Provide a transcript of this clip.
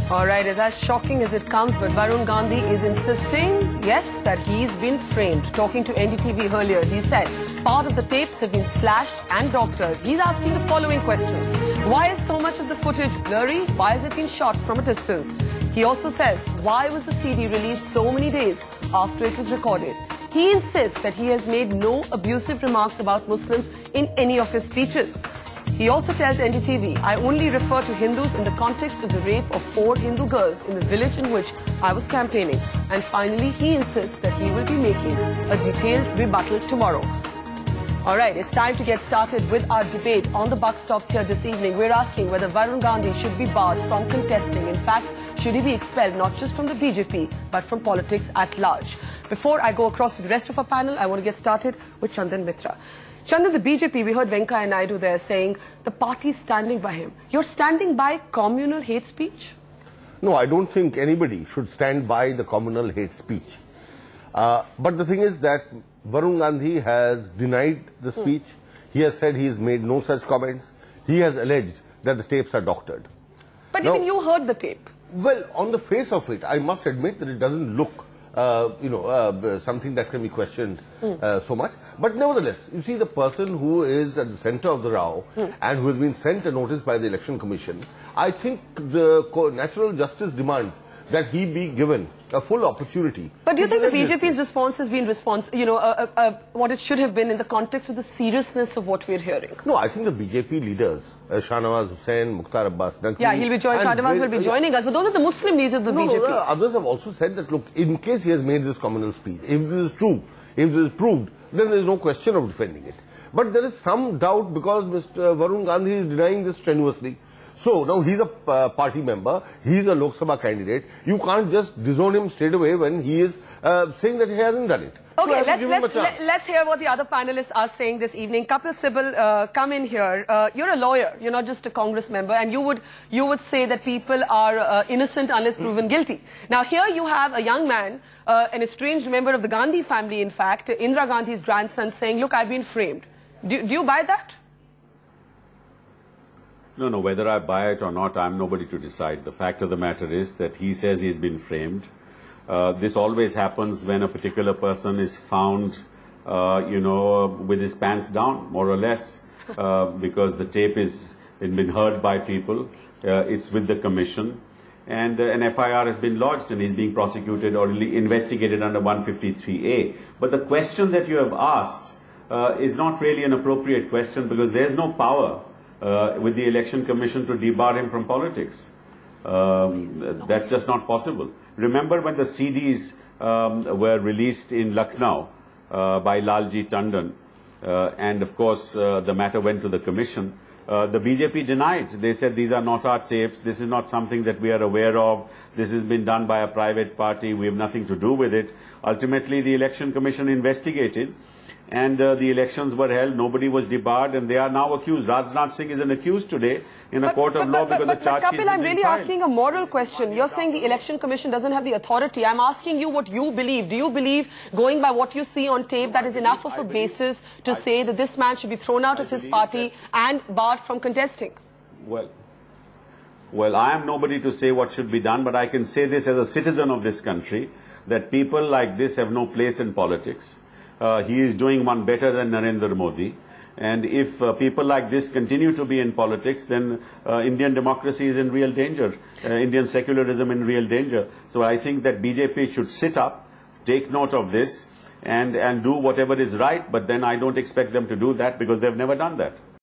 All right, it's as shocking as it comes, but Varun Gandhi is insisting, yes, that he's been framed. Talking to NDTV earlier, he said part of the tapes have been slashed and doctored. He's asking the following questions. Why is so much of the footage blurry? Why has it been shot from a distance? He also says, why was the CD released so many days after it was recorded? He insists that he has made no abusive remarks about Muslims in any of his speeches. He also tells NDTV, I only refer to Hindus in the context of the rape of 4 Hindu girls in the village in which I was campaigning. And finally, he insists that he will be making a detailed rebuttal tomorrow. All right, it's time to get started with our debate on the buck stops here this evening. We're asking whether Varun Gandhi should be barred from contesting. In fact, should he be expelled not just from the BJP, but from politics at large? Before I go across to the rest of our panel, I want to get started with Chandan Mitra. Chandan, the BJP, we heard Venkaiah Naidu there saying the party is standing by him. You're standing by communal hate speech? No, I don't think anybody should stand by the communal hate speech. But the thing is that Varun Gandhi has denied the speech. He has said he has made no such comments. He has alleged that the tapes are doctored. But now, even you heard the tape. Well, on the face of it, I must admit that it doesn't look something that can be questioned so much. But nevertheless, you see, the person who is at the center of the row and who has been sent a notice by the Election Commission, I think the natural justice demands that he be given a full opportunity. But do you think the BJP's response has been what it should have been in the context of the seriousness of what we're hearing? No, I think the BJP leaders, Shahnawaz Hussain, Mukhtar Abbas Naqvi... Yeah, he'll be joining, Shahnawaz will be joining us, but those are the Muslim leaders of the BJP. No, others have also said that, look, in case he has made this communal speech, if this is true, if this is proved, then there is no question of defending it. But there is some doubt because Mr. Varun Gandhi is denying this strenuously. So now he's a party member, he's a Lok Sabha candidate. You can't just disown him straight away when he is saying that he hasn't done it. Okay, so let's hear what the other panelists are saying this evening. Kapil Sibal, come in here. You're a lawyer, you're not just a Congress member, and you would say that people are innocent unless proven guilty. Now here you have a young man, an estranged member of the Gandhi family, in fact, Indira Gandhi's grandson, saying, look, I've been framed. Do you buy that? No, whether I buy it or not, I'm nobody to decide. The fact of the matter is that he says he's been framed. This always happens when a particular person is found, with his pants down, more or less, because the tape is been heard by people. It's with the commission. And an FIR has been lodged and he's being prosecuted or investigated under 153A. But the question that you have asked is not really an appropriate question because there's no power with the Election Commission to debar him from politics. That's just not possible. Remember when the CDs were released in Lucknow by Lalji Tandon, and of course the matter went to the Commission. The BJP denied. They said these are not our tapes, this is not something that we are aware of, this has been done by a private party, we have nothing to do with it. Ultimately the Election Commission investigated and the elections were held, nobody was debarred and they are now accused. Rajnath Singh is an accused today in a court of law because the charge sheet Kapil, I'm really asking a moral question. You're saying the Election Commission doesn't have the authority. I'm asking you what you believe. Do you believe, going by what you see on tape, that is enough of a basis to say that this man should be thrown out of his party and barred from contesting? Well, I am nobody to say what should be done, but I can say this as a citizen of this country, that people like this have no place in politics. He is doing one better than Narendra Modi. And if people like this continue to be in politics, then Indian democracy is in real danger, Indian secularism in real danger. So I think that BJP should sit up, take note of this, and do whatever is right, but then I don't expect them to do that because they've never done that.